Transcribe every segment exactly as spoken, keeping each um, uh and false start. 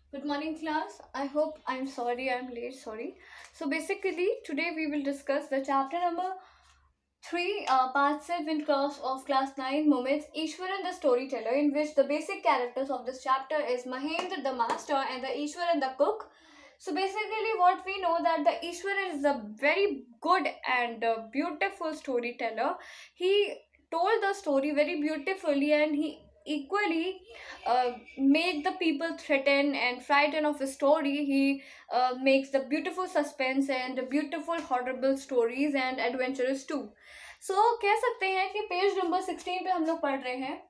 Good morning, class. I hope I'm sorry I'm late. Sorry. So basically, today we will discuss the chapter number three, uh, part seven class of class nine moments, Ishwaran the storyteller, in which the basic characters of this chapter is Mahendra the master and the Ishwaran the cook. So basically, what we know that the Ishwaran is a very good and uh, beautiful storyteller. He told the story very beautifully, and he equally uh, make the people threaten and frighten of his story. He uh, makes the beautiful suspense and the beautiful horrible stories and adventurous too. So so, कह सकते हैं कि page number sixteen पे हम लोग पढ़ रहे हैं.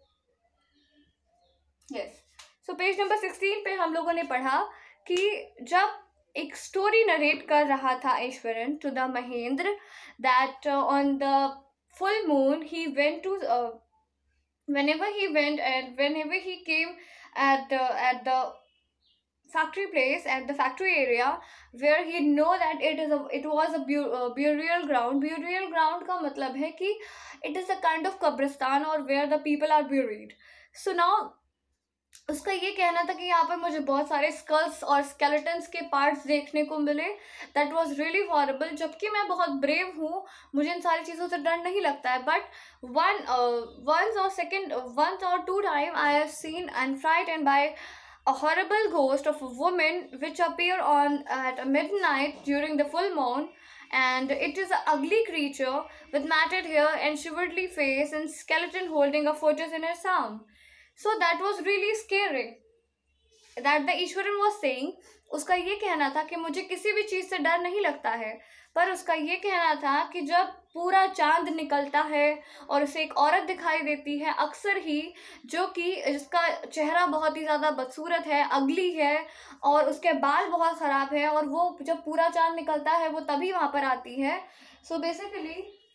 Yes, so page number sixteen पे हम लोगों ने पढ़ा कि जब एक स्टोरी नरेट कर रहा था Ishwaran to the Mahendra that on the full moon he went to whenever he went and whenever he came at the at the factory place, at the factory area, where he know that it is a it was a bu- uh, burial ground. Burial ground का मतलब है कि it is a kind of कब्रिस्तान or where the people are buried. So now उसका ये कहना था कि यहाँ पर मुझे बहुत सारे स्कल्स और स्केलेटन्स के पार्ट्स देखने को मिले. That was really horrible. जबकि मैं बहुत ब्रेव हूँ, मुझे इन सारी चीज़ों से डर नहीं लगता है, बट वन वंस और सेकेंड वंस और two time I have seen and frightened by a horrible ghost of a woman which appear on at midnight during the full moon, and it is an ugly creature with matted hair and shiveredly face and skeleton holding a fetus in its arm. So that was really scary. That the Ishwaran was saying, उसका ये कहना था कि मुझे किसी भी चीज़ से डर नहीं लगता है, पर उसका ये कहना था कि जब पूरा चांद निकलता है और उसे एक औरत दिखाई देती है अक्सर ही, जो कि जिसका चेहरा बहुत ही ज़्यादा बदसूरत है, अगली है और उसके बाल बहुत ख़राब है, और वो जब पूरा चांद निकलता है वो तभी वहाँ पर आती है. सो बेसिकली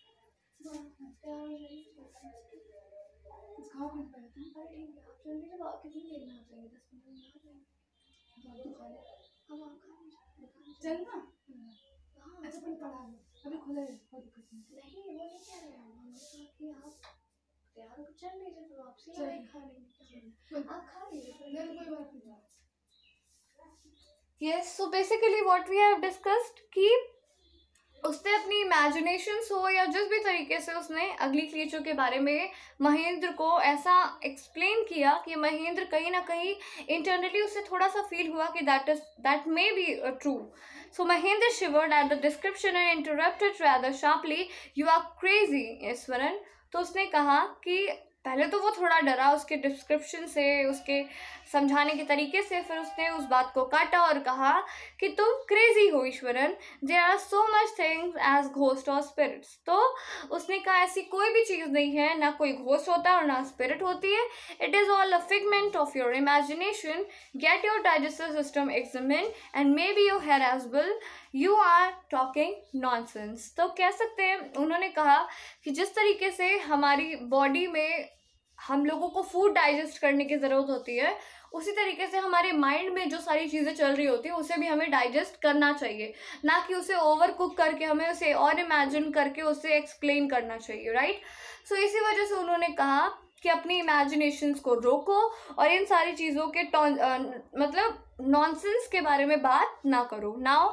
चलना. अच्छा पर पढ़ा लो, अभी खुला है, कोई दिक्कत नहीं. नहीं, वो नहीं कह रहे हैं, हमने कहा कि आप तैयार हो चल लीजिए, तो वापसी आए खा लेंगे. आप खा लीजिए, नहीं कोई बात नहीं. Yes, so basically what we have discussed कि उसने अपनी इमेजिनेशंस हो या जिस भी तरीके से उसने अगली क्रिएचर के बारे में महेंद्र को ऐसा एक्सप्लेन किया कि महेंद्र कहीं ना कहीं इंटरनली उसे थोड़ा सा फील हुआ कि that is that may be true. So Mahendra shivered at the description and interrupted rather sharply, you are crazy Ishwaran. तो उसने कहा कि पहले तो वो थोड़ा डरा उसके डिस्क्रिप्शन से, उसके समझाने के तरीके से, फिर उसने उस बात को काटा और कहा कि तुम क्रेजी हो Ishwaran. There are so much things as ghost और स्पिरिट्स. तो उसने कहा ऐसी कोई भी चीज़ नहीं है, ना कोई घोस्ट होता है और ना स्पिरिट होती है. It is all a figment of your imagination. Get your digestive system examine and may be your hair as well. You are talking nonsense. तो कह सकते हैं, उन्होंने कहा कि जिस तरीके से हमारी बॉडी में हम लोगों को फूड डाइजेस्ट करने की ज़रूरत होती है, उसी तरीके से हमारे माइंड में जो सारी चीज़ें चल रही होती है उसे भी हमें डाइजेस्ट करना चाहिए, ना कि उसे ओवर कुक करके हमें उसे और इमेजिन करके उसे एक्सप्लेन करना चाहिए. राइट. सो इसी वजह से उन्होंने कहा कि अपनी इमेजिनेशंस को रोको और इन सारी चीज़ों के मतलब नॉनसेंस के बारे में बात ना करो. Now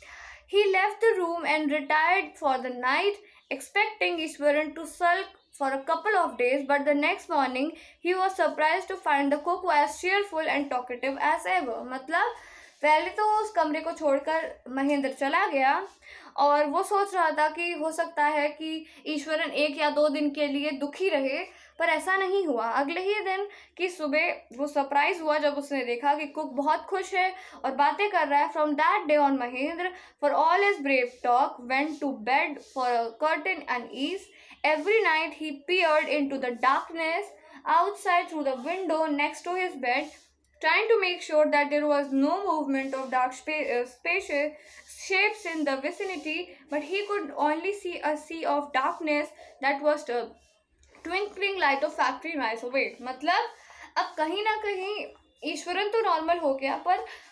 he left the room and retired for the night, expecting Ishwaran to sulk for a couple of days, but the next morning he was surprised to find the cook was cheerful and talkative as ever. मतलब पहले तो उस कमरे को छोड़कर महेंद्र चला गया और वो सोच रहा था कि हो सकता है कि ईश्वरन एक या दो दिन के लिए दुखी रहे, पर ऐसा नहीं हुआ. अगले ही दिन की सुबह वो सरप्राइज हुआ जब उसने देखा कि कुक बहुत खुश है और बातें कर रहा है. From that day on Mahendra, for all his brave talk, went to bed for a certain and ease. Every night he peered into the darkness outside through the window next to his bed, trying to make sure that there was no movement of dark spa- uh, spacious shapes in the vicinity, but he could only see a sea of darkness that was the twinkling light of factory miles away. मतलब अब कहीं ना कहीं ईश्वरन तो normal हो गया, पर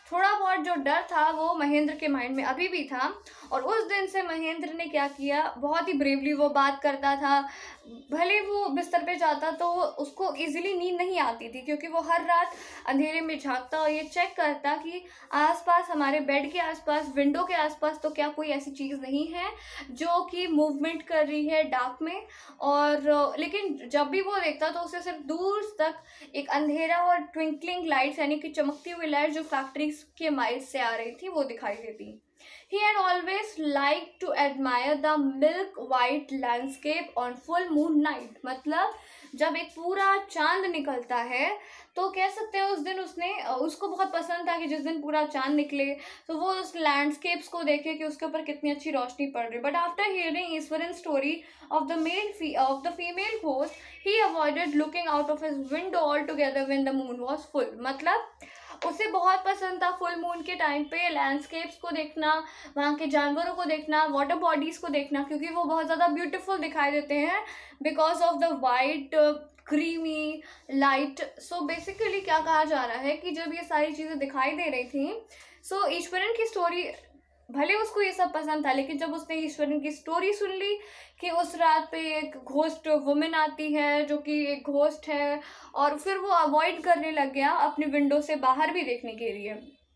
थोड़ा बहुत जो डर था वो महेंद्र के माइंड में अभी भी था। और उस दिन से महेंद्र ने क्या किया, बहुत ही ब्रेवली वो बात करता था। भले वो बिस्तर पे जाता तो उसको इजीली नींद नहीं आती थी, क्योंकि वो हर रात अंधेरे में झांकता और ये चेक करता कि आसपास, हमारे बेड के आसपास, विंडो के आसपास तो क्या कोई ऐसी चीज़ नहीं है जो कि मूवमेंट कर रही है डार्क में। और लेकिन जब भी वो देखता तो उसे सिर्फ दूर तक एक अंधेरा और ट्विंकलिंग लाइट्स, यानी कि चमकती हुई लाइट जो फैक्ट्री के माइल से आ रही थी, वो दिखाई देती। He had always liked to admire the milk white landscape on full moon night। मतलब जब एक पूरा चांद निकलता है तो कह सकते हैं उस दिन उसने उसको बहुत पसंद था कि जिस दिन पूरा चांद निकले तो वो उस लैंडस्केप्स को देखे कि उसके ऊपर कितनी अच्छी रोशनी पड़ रही। But after hearing Ishwaran story of the male of the female ghost, he avoided looking out of his window altogether when the moon was full. मतलब उसे बहुत पसंद था फुल मून के टाइम पे लैंडस्केप्स को देखना, वहाँ के जानवरों को देखना, वाटर बॉडीज़ को देखना, क्योंकि वो बहुत ज़्यादा ब्यूटीफुल दिखाई देते हैं because of the white creamy light. So basically क्या कहा जा रहा है कि जब ये सारी चीज़ें दिखाई दे रही थी, सो so, ईश्वरन की स्टोरी, भले उसको ये सब पसंद था, लेकिन जब उसने ईश्वरन की स्टोरी सुन ली कि उस रात पे एक घोस्ट वुमेन आती है जो कि एक घोस्ट है, और फिर वो अवॉइड करने लग गया अपनी विंडो से बाहर भी देखने के लिए।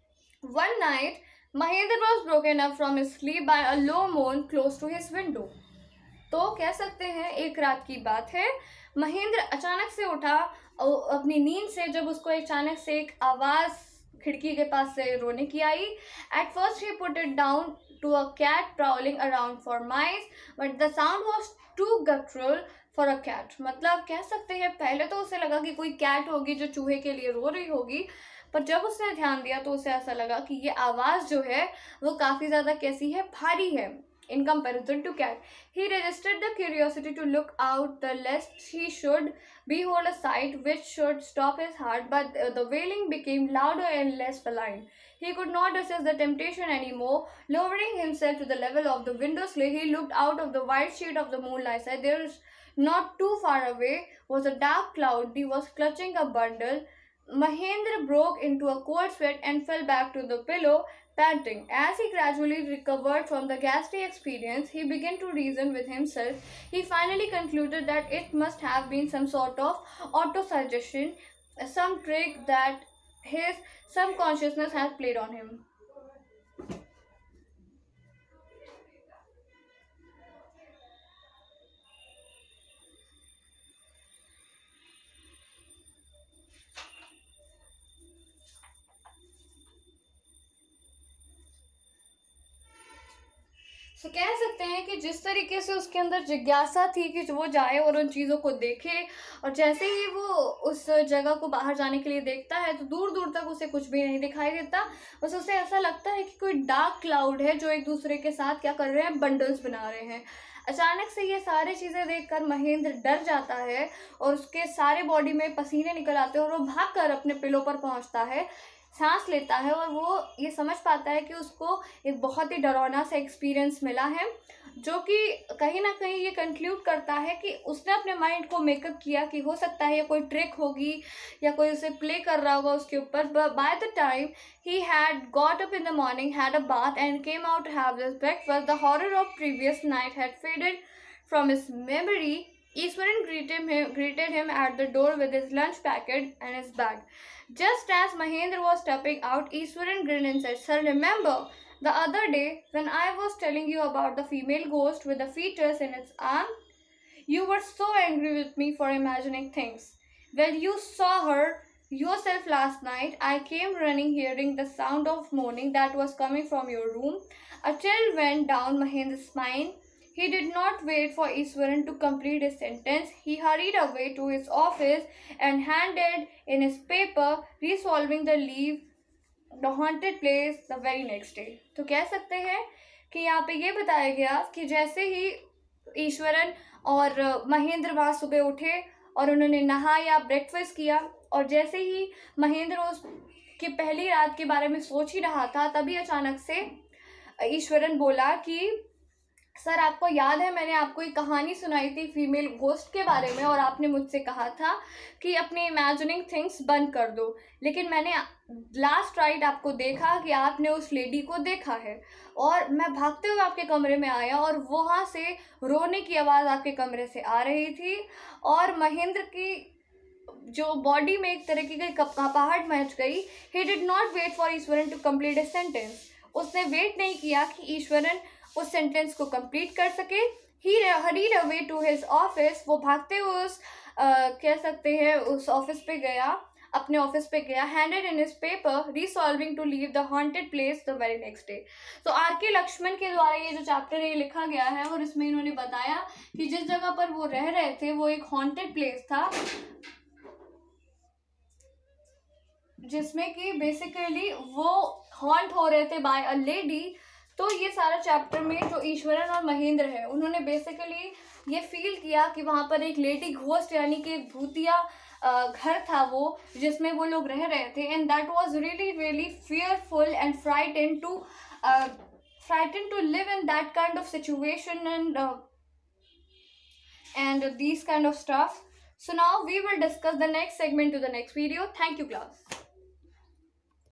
One night Mahendra was broken up from his sleep by a low moan close to his window. तो कह सकते हैं एक रात की बात है, महेंद्र अचानक से उठा अपनी नींद से जब उसको अचानक से एक आवाज़ खिड़की के पास से रोने की आई। At first he put it down to a cat prowling around for mice, but the sound was too guttural for a cat. मतलब कह सकते हैं पहले तो उसे लगा कि कोई कैट होगी जो चूहे के लिए रो रही होगी, पर जब उसने ध्यान दिया तो उसे ऐसा लगा कि ये आवाज़ जो है वो काफ़ी ज़्यादा कैसी है, भारी है in comparison to cat. He registered the curiosity to look out the lest he should behold a sight which should stop his heart, but the wailing became louder and less malign. He could not resist the temptation anymore. Lowering himself to the level of the window sill, he looked out of the white sheet of the moonlight. There, not too far away, was a dark cloud. He was clutching a bundle. Mahendra broke into a cold sweat and fell back to the pillow, panting. As he gradually recovered from the ghastly experience, he began to reason with himself. He finally concluded that it must have been some sort of auto-suggestion, some trick that his subconsciousness has played on him. तो कह सकते हैं कि जिस तरीके से उसके अंदर जिज्ञासा थी कि वो जाए और उन चीज़ों को देखे, और जैसे ही वो उस जगह को बाहर जाने के लिए देखता है तो दूर दूर तक उसे कुछ भी नहीं दिखाई देता। बस उसे ऐसा लगता है कि कोई डार्क क्लाउड है जो एक दूसरे के साथ क्या कर रहे हैं, बंडल्स बना रहे हैं। अचानक से ये सारी चीज़ें देखकर महेंद्र डर जाता है और उसके सारे बॉडी में पसीने निकल आते हैं और वो भागकर अपने पिलो पर पहुंचता है, सांस लेता है और वो ये समझ पाता है कि उसको एक बहुत ही डरावना सा एक्सपीरियंस मिला है, जो कि कहीं ना कहीं ये कंक्लूड करता है कि उसने अपने माइंड को मेकअप किया कि हो सकता है ये कोई ट्रिक होगी या कोई उसे प्ले कर रहा होगा उसके ऊपर। By the time he had got up in the morning, had a bath and came out to have this breakfast, the horror of previous night had faded from his memory. Eastwaran greeted him, greeted him at the door with his lunch packet and his bag. Just as Mahendra was stepping out, Eastwaran grinned and said, "Sir, remember the other day when I was telling you about the female ghost with the fetus in its arm? You were so angry with me for imagining things. Well, you saw her yourself last night. I came running hearing the sound of moaning that was coming from your room." A chill went down Mahendra's spine. He did not wait for Eastwaran to complete his sentence. He hurried away to his office and handed in his paper, resolving the leave the haunted place the very next day. तो कह सकते हैं कि यहाँ पे ये बताया गया कि जैसे ही ईश्वरन और महेंद्र वहाँ सुबह उठे और उन्होंने नहाया, ब्रेकफास्ट किया, और जैसे ही महेंद्र उस की पहली रात के बारे में सोच ही रहा था, तभी अचानक से ईश्वरन बोला कि सर आपको याद है मैंने आपको एक कहानी सुनाई थी फीमेल घोस्ट के बारे में, और आपने मुझसे कहा था कि अपने इमेजिनिंग थिंग्स बंद कर दो, लेकिन मैंने लास्ट राइट आपको देखा कि आपने उस लेडी को देखा है, और मैं भागते हुए आपके कमरे में आया और वहाँ से रोने की आवाज़ आपके कमरे से आ रही थी, और महेंद्र की जो बॉडी में एक तरह की गई कपकपाहट मच गई। He did not wait for Eshwaran to complete a sentence. उसने वेट नहीं किया कि ईश्वरन उस सेंटेंस को कंप्लीट कर सके। He hurried away to his office. वो भागते हुए उस uh, कह सकते हैं उस ऑफिस पे गया, अपने ऑफिस पे गया। Handed in his paper resolving to leave the haunted place the very next day. तो आर के लक्ष्मण के द्वारा ये जो चैप्टर है लिखा गया है, और इसमें इन्होंने बताया कि जिस जगह पर वो रह रहे थे वो एक हॉन्टेड प्लेस था, जिसमें कि बेसिकली वो हॉन्ट हो रहे थे बाय अ लेडी। तो ये सारा चैप्टर में जो ईश्वरन और महेंद्र है उन्होंने बेसिकली ये फील किया कि वहाँ पर एक लेडी घोस्ट यानी कि एक भूतिया घर था वो, जिसमें वो लोग रह रहे थे। And that was really really fearful and frightened to frightened to live in that kind of situation and and these kind of stuff. So now we will discuss the next segment to the next video. Thank you class.